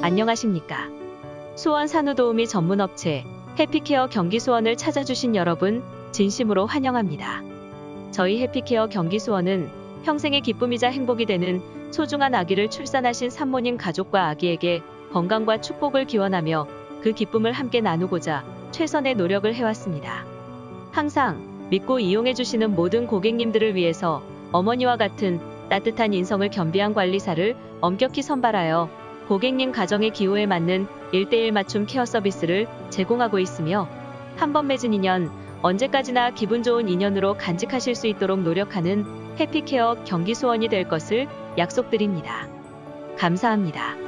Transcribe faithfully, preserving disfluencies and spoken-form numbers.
안녕하십니까? 수원 산후도우미 전문업체 해피케어 경기수원을 찾아주신 여러분 진심으로 환영합니다. 저희 해피케어 경기수원은 평생의 기쁨이자 행복이 되는 소중한 아기를 출산하신 산모님 가족과 아기에게 건강과 축복을 기원하며 그 기쁨을 함께 나누고자 최선의 노력을 해왔습니다. 항상 믿고 이용해주시는 모든 고객님들을 위해서 어머니와 같은 따뜻한 인성을 겸비한 관리사를 엄격히 선발하여 고객님 가정의 기호에 맞는 일대일 맞춤 케어 서비스를 제공하고 있으며 한 번 맺은 인연, 언제까지나 기분 좋은 인연으로 간직하실 수 있도록 노력하는 해피케어 경기수원이 될 것을 약속드립니다. 감사합니다.